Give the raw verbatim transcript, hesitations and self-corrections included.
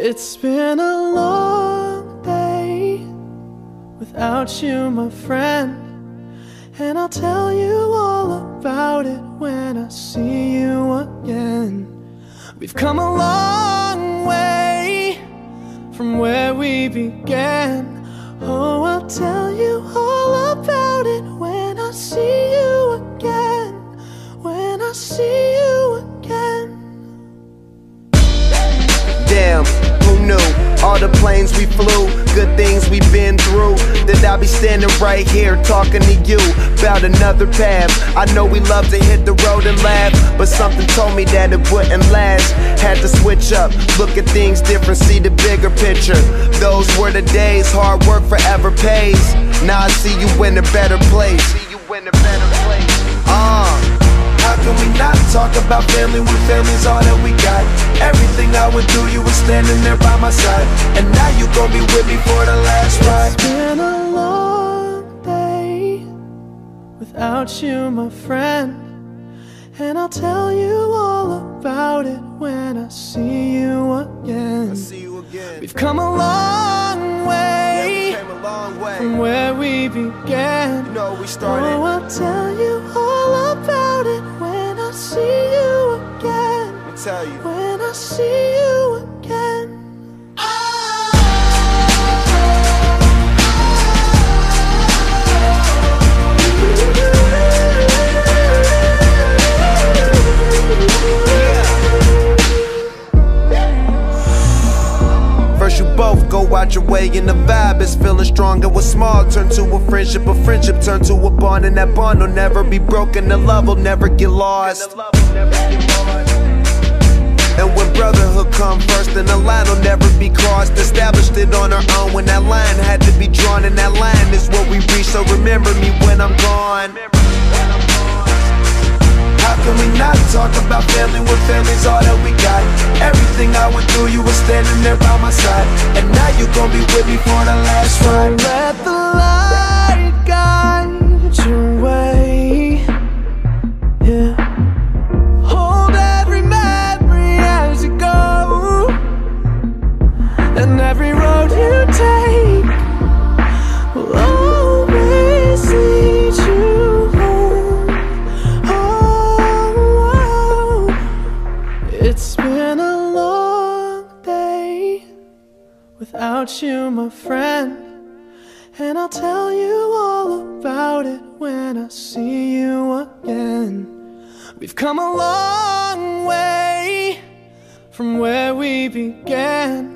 It's been a long day without you, my friend, and I'll tell you all about it when I see you again. We've come a long way from where we began. Oh, I'll tell you all about it when I see you again. When I see you again. Damn, who knew? All the planes we flew, good things we've been through, that I'll be standing right here talking to you about another path. I know we love to hit the road and laugh, but something told me that it wouldn't last. Had to switch up, look at things different, see the bigger picture. Those were the days, hard work forever pays. Now I see you in a better place. See you in a better place. Uh How can we not talk about family when family's all that we got? Everything I would do, you were standing there by my side, and now you gon' be with me for the last ride. It's been a long day without you, my friend, and I'll tell you all about it when I see you again. I see you again. We've come a long way, yeah, we came a long way from where we began. You know we started. Oh, I'll tell you all about it when I see you again. Let me tell you. When I see you again. First you both go out your way and the vibe is feeling strong. And what's small turn to a friendship, a friendship turn to a bond, and that bond will never be broken, the love will never get lost. And when brotherhood come first, then the line will never be crossed. Established it on our own when that line had to be drawn, and that line is what we reach, so remember me when I'm gone. How can we not talk about family when family's all that we got? Everything I went through, you were standing there by my side, and now you gon' be with me for the last ride. Let the light guide your way, yeah. Hold every memory as you go, and every road you take will always lead you home. Oh, it's been a long day without you, my friend, and I'll tell you all about it when I see you again. We've come a long way from where we began.